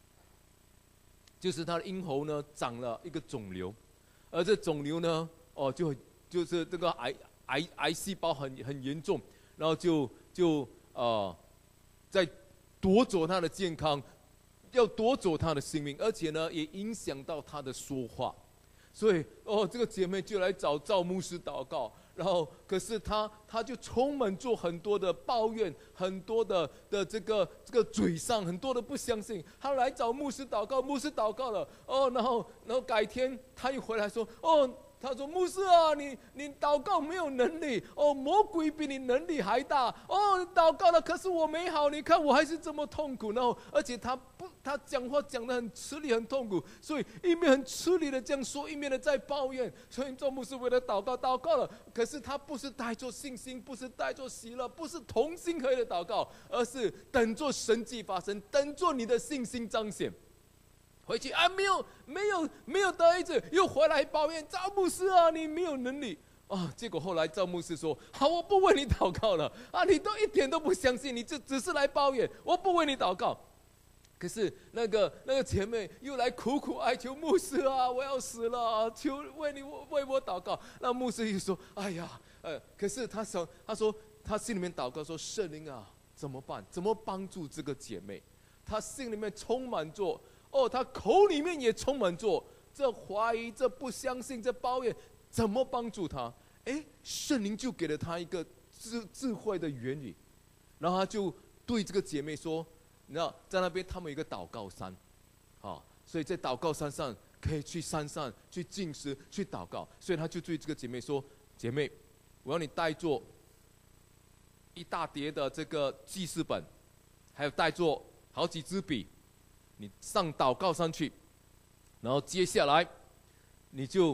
就是她的咽喉呢长了一个肿瘤，而这肿瘤呢，哦，就就是这个癌癌癌细胞很很严重，然后就就呃，在夺走她的健康，要夺走她的性命，而且呢，也影响到她的说话。所以，哦，这个姐妹就来找赵牧师祷告，然后，可是她，她就充满做很多的抱怨，很多的的这个这个沮丧，很多的不相信。她来找牧师祷告，牧师祷告了，哦，然后，然后改天她又回来说，哦。他说：“牧师啊，你你祷告没有能力哦，魔鬼比你能力还大哦。祷告了，可是我没好，你看我还是这么痛苦。然后，而且他不，他讲话讲得很吃力，很痛苦，所以一面很吃力的这样说，一面的在抱怨。所以做牧师为了祷告，祷告了，可是他不是带着信心，不是带着喜乐，不是同心合一的祷告，而是等着神迹发生，等着你的信心彰显。”回去啊，没有没有没有得医治，又回来抱怨赵牧师啊，你没有能力啊。结果后来赵牧师说：“好，我不为你祷告了啊，你都一点都不相信，你这只是来抱怨，我不为你祷告。”可是那个那个姐妹又来苦苦哀求牧师啊，我要死了，求为你为我祷告。那牧师又说：“哎呀，呃，可是他说他说他心里面祷告说，圣灵啊，怎么办？怎么帮助这个姐妹？他心里面充满着。”哦，他口里面也充满着这怀疑、这不相信、这抱怨，怎么帮助他？哎，圣灵就给了他一个智智慧的言语，然后他就对这个姐妹说：“你知道，在那边他们有一个祷告山，啊，所以在祷告山上可以去山上去进食、去祷告。所以他就对这个姐妹说：‘姐妹，我要你带着一大叠的这个记事本，还有带着好几支笔。’你上祷告上去，然后接下来，你就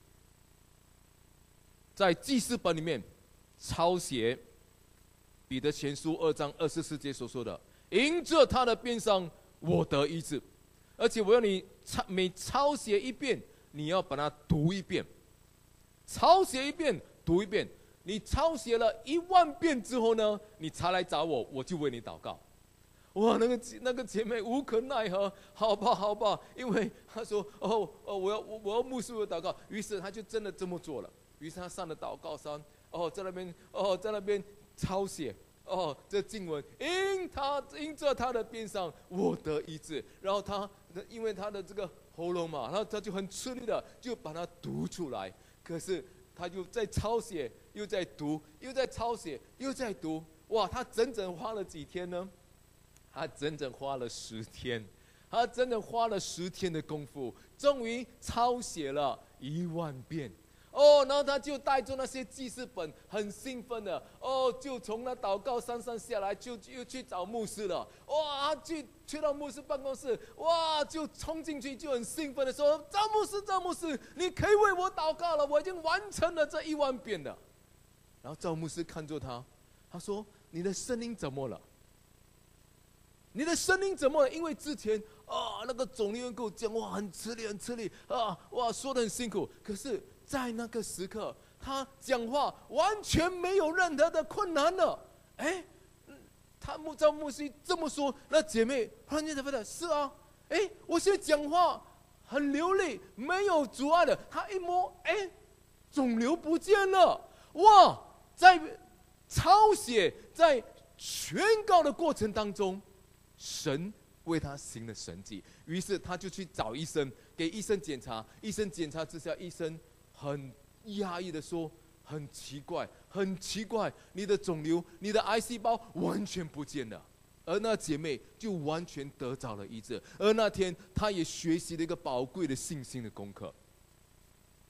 在记事本里面抄写彼得前书二章二十四节所说的：“迎着他的鞭伤，我得医治。”而且我要你抄每抄写一遍，你要把它读一遍，抄写一遍，读一遍。你抄写了一万遍之后呢，你才来找我，我就为你祷告。哇，那个那个姐妹无可奈何，好吧好吧，因为她说哦哦，我要我我要牧师的祷告，于是她就真的这么做了。于是她上了祷告山，哦，在那边哦在那边抄写哦这经文，因他因着他的鞭伤，我得医治。然后她因为她的这个喉咙嘛，然后她就很吃力的就把它读出来。可是她就在抄写，又在读，又在抄写，又在读。哇，她整整花了几天呢？他整整花了十天，他整整花了十天的功夫，终于抄写了一万遍。哦，然后他就带着那些记事本，很兴奋的，哦，就从那祷告山上下来，就又去找牧师了。哇，去去到牧师办公室，哇，就冲进去，就很兴奋的说：“赵牧师，赵牧师，你可以为我祷告了，我已经完成了这一万遍了。”然后赵牧师看着他，他说：“你的声音怎么了？你的声音怎么了？因为之前啊，那个总理员跟我讲话很吃力，很吃力啊，哇，说得很辛苦。可是，在那个时刻，他讲话完全没有任何的困难了。哎，他牧赵牧师这么说，那姐妹突然间才发现，是啊，哎，我现在讲话很流利，没有阻碍的。他一摸，哎，肿瘤不见了，哇，在抄写、在宣告的过程当中。神为他行了神迹，于是他就去找医生，给医生检查。医生检查之下，医生很压抑的说：“很奇怪，很奇怪，你的肿瘤、你的癌细胞完全不见了。”而那姐妹就完全得着了医治。而那天，她也学习了一个宝贵的信心的功课。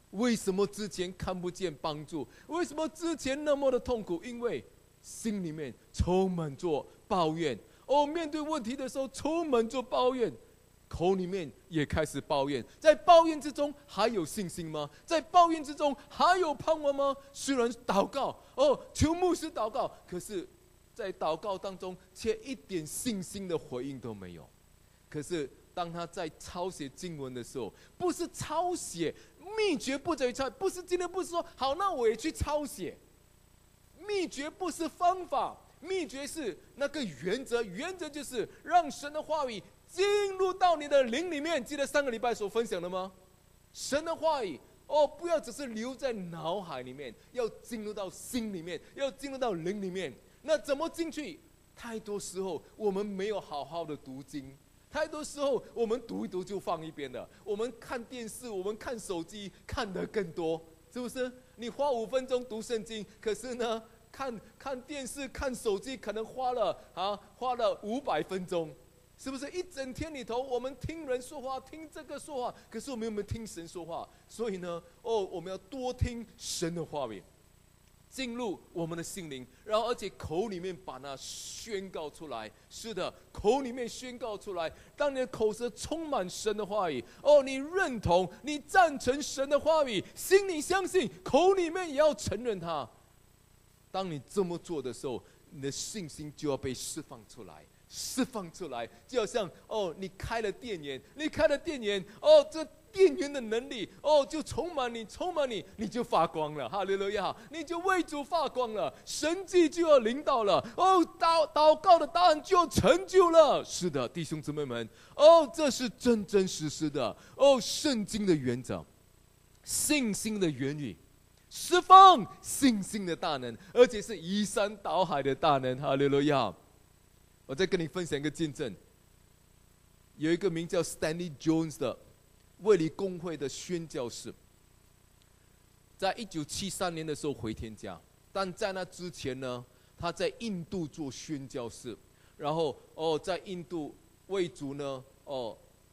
为什么之前看不见帮助？为什么之前那么的痛苦？因为心里面充满着抱怨。哦，面对问题的时候充满着抱怨，口里面也开始抱怨。在抱怨之中还有信心吗？在抱怨之中还有盼望吗？虽然祷告，哦，求牧师祷告，可是在祷告当中却一点信心的回应都没有。可是当他在抄写经文的时候，不是抄写秘诀，不在于抄，不是今天不是说好，那我也去抄写。秘诀不是方法，秘诀是那个原则。原则就是让神的话语进入到你的灵里面。记得上个礼拜所分享的吗？神的话语哦，不要只是留在脑海里面，要进入到心里面，要进入到灵里面。那怎么进去？太多时候我们没有好好的读经。太多时候，我们读一读就放一边了。我们看电视，我们看手机，看得更多，是不是？你花五分钟读圣经，可是呢，看看电视、看手机，可能花了啊，花了五百分钟，是不是？一整天里头，我们听人说话，听这个说话，可是我们有没有听神说话？所以呢，哦，我们要多听神的话语。进入我们的心灵，然后而且口里面把它宣告出来。是的，口里面宣告出来。当你的口舌充满神的话语，哦，你认同，你赞成神的话语，心里相信，口里面也要承认它。当你这么做的时候，你的信心就要被释放出来，释放出来，就好像哦，你开了电源，你开了电源，哦，这电源的能力哦，就充满你，充满你，你就发光了，哈利路亚！你就为主发光了，神迹就要临到了，哦，祷祷告的答案就成就了。是的，弟兄姊妹们，哦，这是真真实实的哦，圣经的原则，信心的原理，释放信心的大能，而且是移山倒海的大能，哈利路亚！我再跟你分享一个见证，有一个名叫 Stanley Jones 的卫理公会的宣教士，在一九七三年的时候回天家，但在那之前呢，他在印度做宣教士，然后哦，在印度为主呢，哦，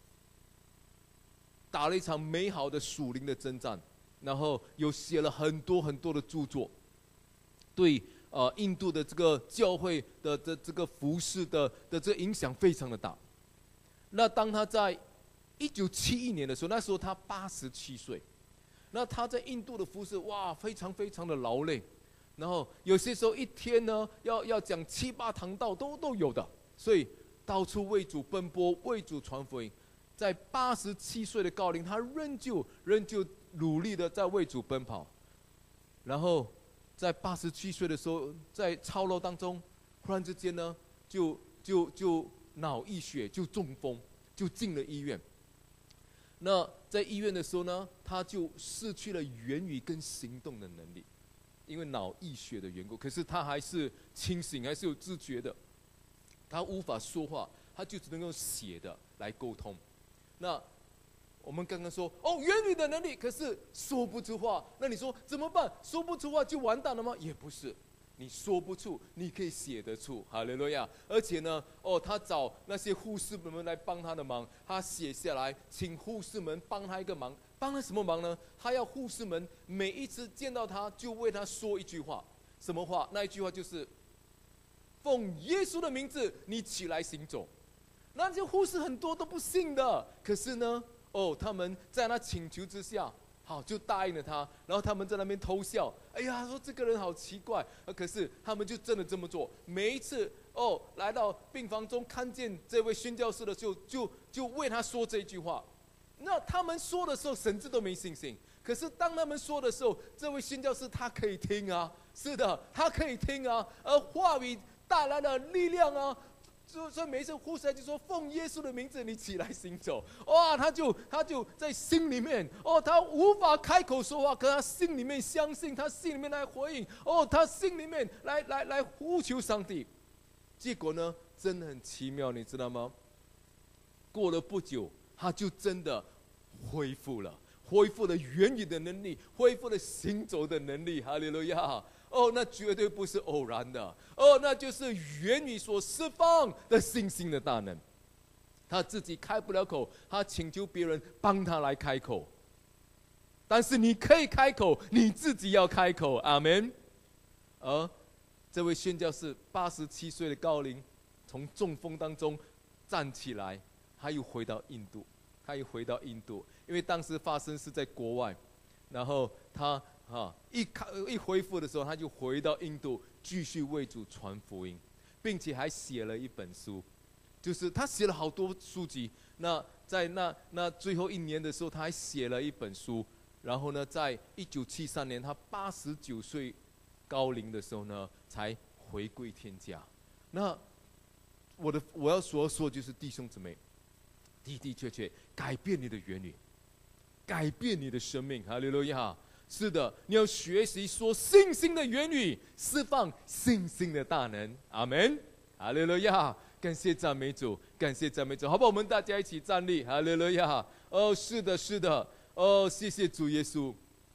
打了一场美好的属灵的征战，然后又写了很多很多的著作，对呃印度的这个教会的的这个服事的的这个影响非常的大。那当他在一九七一年的时候，那时候他八十七岁，那他在印度的服事，哇，非常非常的劳累，然后有些时候一天呢，要要讲七八堂道都都有的，所以到处为主奔波，为主传福音。在八十七岁的高龄，他仍旧仍旧努力的在为主奔跑。然后在八十七岁的时候，在操劳当中，忽然之间呢，就就就脑溢血，就中风，就进了医院。那在医院的时候呢，他就失去了言语跟行动的能力，因为脑溢血的缘故。可是他还是清醒，还是有知觉的。他无法说话，他就只能用写的来沟通。那我们刚刚说哦，言语的能力，可是说不出话。那你说怎么办？说不出话就完蛋了吗？也不是。你说不出，你可以写得出，哈利路亚！而且呢，哦，他找那些护士们来帮他的忙，他写下来，请护士们帮他一个忙，帮他什么忙呢？他要护士们每一次见到他，就为他说一句话，什么话？那一句话就是奉耶稣的名字，你起来行走。那些护士很多都不信的，可是呢，哦，他们在他请求之下，好，就答应了他，然后他们在那边偷笑，哎呀，说这个人好奇怪，可是他们就真的这么做。每一次哦，来到病房中看见这位宣教士的时候，就就为他说这句话。那他们说的时候，甚至都没信心。可是当他们说的时候，这位宣教士他可以听啊，是的，他可以听啊，而话语带来了力量啊。所以每一次护士就说奉耶稣的名字你起来行走，哇，他就他就在心里面，哦，他无法开口说话，可他心里面相信，他心里面来回应，哦，他心里面来来来呼求上帝。结果呢，真的很奇妙，你知道吗？过了不久，他就真的恢复了，恢复了言语的能力，恢复了行走的能力，哈利路亚！哦，那绝对不是偶然的，哦，那就是言语所释放的信心的大能。他自己开不了口，他请求别人帮他来开口。 但是你可以开口，你自己要开口，阿们。而这位宣教士八十七岁的高龄，从中风当中站起来，他又回到印度，他又回到印度，因为当时发生是在国外，然后他啊一开一恢复的时候，他就回到印度，继续为主传福音，并且还写了一本书，就是他写了好多书籍。那在那那最后一年的时候，他还写了一本书。然后呢，在一九七三年，他八十九岁高龄的时候呢，才回归天家。那我的我要所说就是弟兄姊妹，的的确确改变你的言语，改变你的生命。哈利路亚！是的，你要学习说信心的言语，释放信心的大能。阿门！哈利路亚！感谢赞美主，感谢赞美主，好不好？我们大家一起站立。哈利路亚！哦，是的，是的。哦，谢谢主耶稣，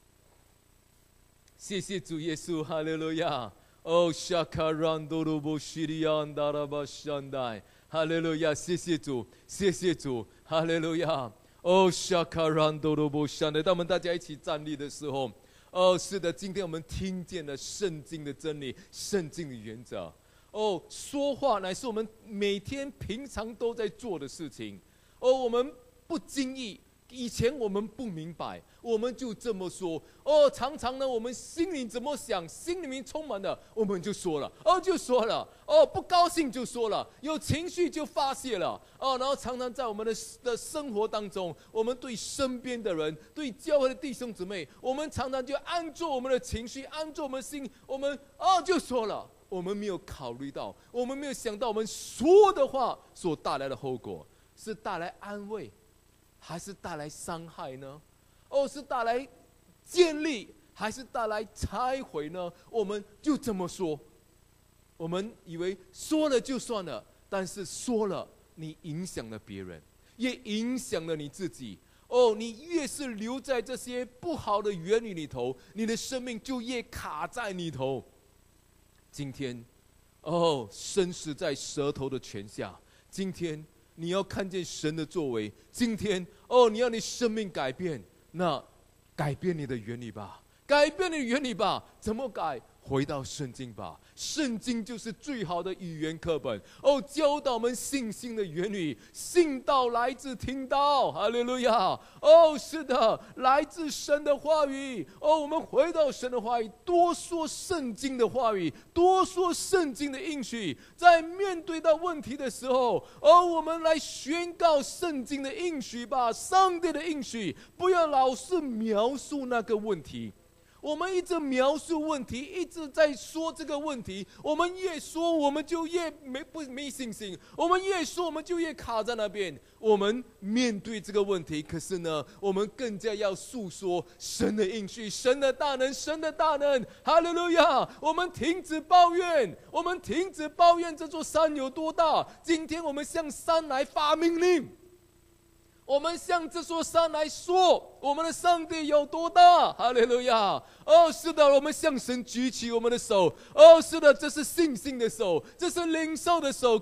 谢谢主耶稣，哈利路亚！哦，沙卡兰多罗波西利安达拉巴山代，哈利路亚！谢谢主，谢谢主，哈利路亚！哦，沙卡兰多罗波山代，当我们大家一起站立的时候，哦，是的，今天我们听见了圣经的真理，圣经的原则。哦，说话乃是我们每天平常都在做的事情。哦，我们不经意。以前我们不明白，我们就这么说。哦，常常呢，我们心里怎么想，心里面充满了，我们就说了，哦，就说了，哦，不高兴就说了，有情绪就发泄了，哦，然后常常在我们的的生活当中，我们对身边的人，对教会的弟兄姊妹，我们常常就按住我们的情绪，按住我们的心，我们哦就说了，我们没有考虑到，我们没有想到，我们说的话所带来的后果，是带来安慰。还是带来伤害呢？哦，是带来建立，还是带来拆毁呢？我们就这么说，我们以为说了就算了，但是说了，你影响了别人，也影响了你自己。哦，你越是留在这些不好的言语里头，你的生命就越卡在里头。今天，哦，生死在舌头的权下。今天。你要看见神的作为。今天哦，你要你生命改变，那改变你的原理吧，改变你的原理吧。怎么改？回到圣经吧，圣经就是最好的语言课本哦，教导我们信心的原理。信道来自听道，哈利路亚！哦，是的，来自神的话语哦。我们回到神的话语，多说圣经的话语，多说圣经的应许。在面对到问题的时候，哦，我们来宣告圣经的应许吧，上帝的应许，不要老是描述那个问题。我们一直描述问题，一直在说这个问题。我们越说，我们就越没不没信心；我们越说，我们就越卡在那边。我们面对这个问题，可是呢，我们更加要诉说神的应许、神的大能、神的大能。哈利路亚！我们停止抱怨，我们停止抱怨这座山有多大。今天我们向山来发命令。我们向这座山来说，我们的上帝有多大？哈利路亚！哦，是的，我们向神举起我们的手。哦，是的，这是信心的手，这是领受的手。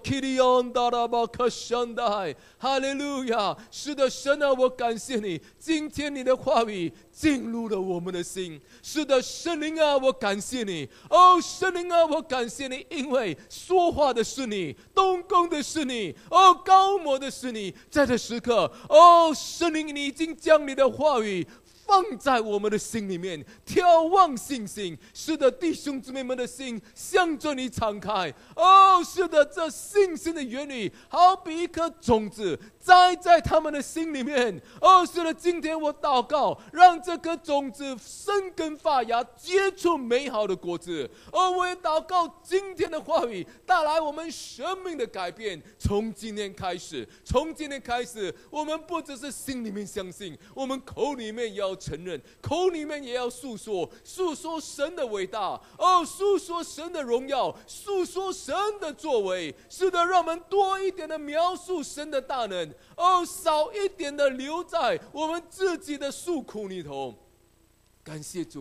哈利路亚！是的，神啊，我感谢你，今天你的话语进入了我们的心。是的，圣灵啊，我感谢你。哦，圣灵啊，我感谢你，因为说话的是你，动工的是你，哦，高摩的是你。在这时刻，哦，圣灵，你已经将你的话语放在我们的心里面，眺望信心。是的，弟兄姊妹们的心向着你敞开。哦，是的，这信心的原理好比一颗种子栽在他们的心里面。哦，是的，今天我祷告，让这颗种子生根发芽，结出美好的果子。哦，我也祷告，今天的话语带来我们生命的改变。从今天开始，从今天开始，我们不只是心里面相信，我们口里面也要承认，口里面也要诉说，诉说神的伟大，哦，诉说神的荣耀，诉说神的作为。是的，让我们多一点的描述神的大能，哦，少一点的留在我们自己的诉苦里头。感谢主，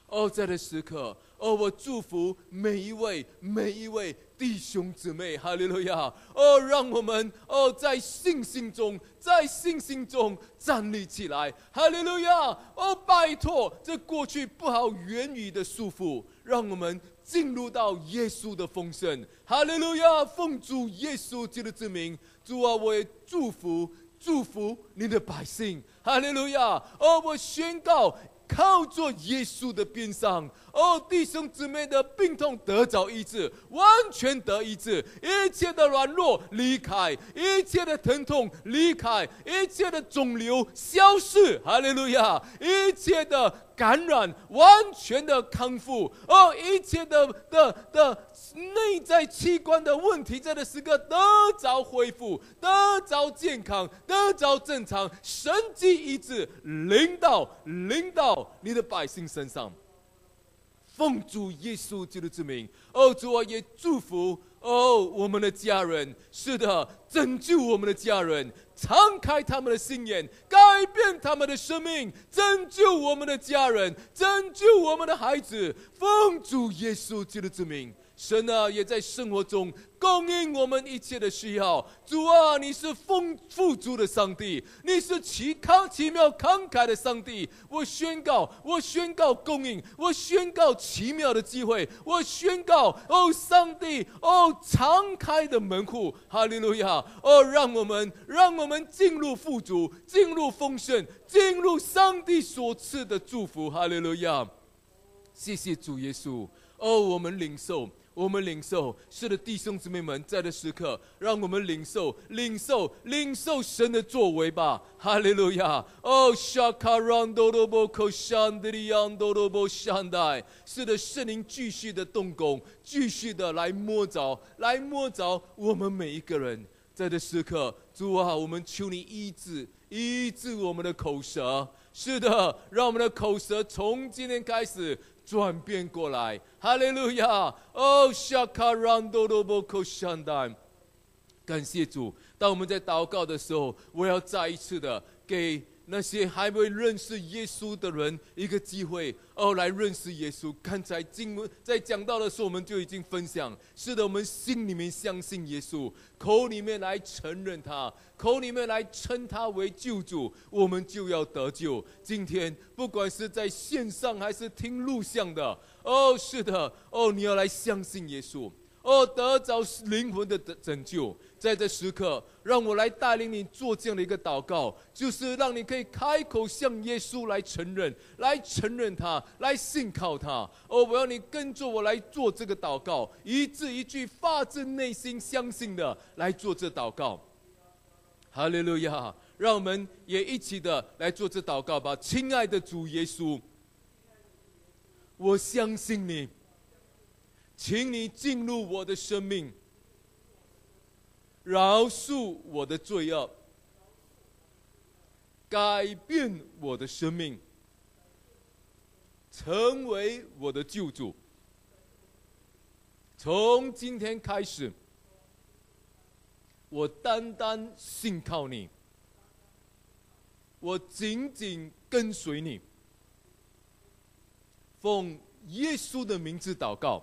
哦，在这时刻，哦，我祝福每一位每一位弟兄姊妹，哈利路亚！哦，让我们哦在信心中，在信心中站立起来，哈利路亚！哦，拜托，这过去不好言语的束缚，让我们进入到耶稣的丰盛，哈利路亚！奉主耶稣基督之名，主啊，我也祝福祝福你的百姓，哈利路亚！哦，我宣告。靠着耶稣的鞭伤，哦，弟兄姊妹的病痛得着医治，完全得医治，一切的软弱离开，一切的疼痛离开，一切的肿瘤消失，哈利路亚！一切的感染完全的康复，哦，一切的的的内在器官的问题，在这时刻得着恢复，得着健康，得着正常，神迹医治临到临到你的百姓身上，奉主耶稣基督之名，哦，主啊，也祝福哦我们的家人，是的，拯救我们的家人，敞开他们的心眼，改变他们的生命，拯救我们的家人，拯救我们的孩子，奉主耶稣基督之名。神啊，也在生活中供应我们一切的需要。主啊，你是丰富足的上帝，你是奇康奇妙慷慨的上帝。我宣告，我宣告供应，我宣告奇妙的机会，我宣告，哦，上帝，哦，敞开的门户，哈利路亚！哦，让我们，让我们进入富足，进入丰盛，进入上帝所赐的祝福，哈利路亚！谢谢主耶稣。哦，我们领受。我们领受，是的，弟兄姊妹们，在这时刻，让我们领受、领受、领受神的作为吧！哈利路亚！哦，沙卡朗多罗波口山德里扬多罗波山代，是的，圣灵继续的动工，继续的来摸着，来摸着我们每一个人。在这时刻，主啊，我们求你医治、医治我们的口舌。是的，让我们的口舌从今天开始转变过来，哈利路亚！哦，沙卡朗多罗波口山代，感谢主。当我们在祷告的时候，我要再一次的给那些还未认识耶稣的人一个机会，哦，来认识耶稣。刚才经文在讲到的时候，我们就已经分享，是的，我们心里面相信耶稣，口里面来承认他，口里面来称他为救主，我们就要得救。今天不管是在线上还是听录像的，哦，是的，哦，你要来相信耶稣，哦，得着灵魂的拯救。在这时刻，让我来带领你做这样的一个祷告，就是让你可以开口向耶稣来承认，来承认他，来信靠他。哦，我要你跟着我来做这个祷告，一字一句发自内心相信的来做这祷告。哈利路亚！让我们也一起的来做这祷告吧。亲爱的主耶稣，我相信你，请你进入我的生命，饶恕我的罪恶，改变我的生命，成为我的救主。从今天开始，我单单信靠你，我紧紧跟随你。奉耶稣的名字祷告，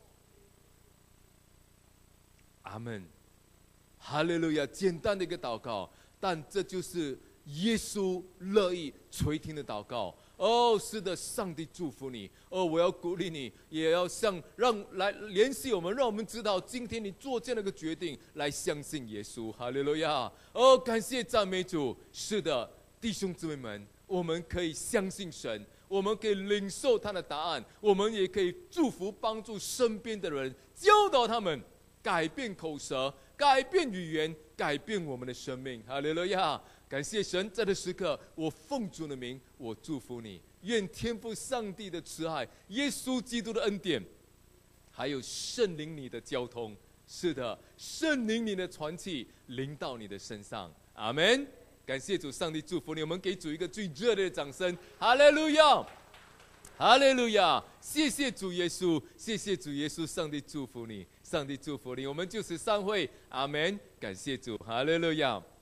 阿们。哈利路亚！简单的一个祷告，但这就是耶稣乐意垂听的祷告。哦，是的，上帝祝福你。哦，我要鼓励你，也要向让来联系我们，让我们知道今天你做这样的一个决定，来相信耶稣。哈利路亚！哦，感谢赞美主。是的，弟兄姊妹们，我们可以相信神，我们可以领受他的答案，我们也可以祝福帮助身边的人，教导他们改变口舌，改变语言，改变我们的生命。哈利路亚！感谢神，在这时刻，我奉主的名，我祝福你。愿天父上帝的慈爱、耶稣基督的恩典，还有圣灵你的交通，是的，圣灵你的传气临到你的身上。阿们。感谢主，上帝祝福你。我们给主一个最热烈的掌声。哈利路亚！哈利路亚！谢谢主耶稣，谢谢主耶稣，上帝祝福你，上帝祝福你。我们就此散会，阿们。感谢主，哈利路亚。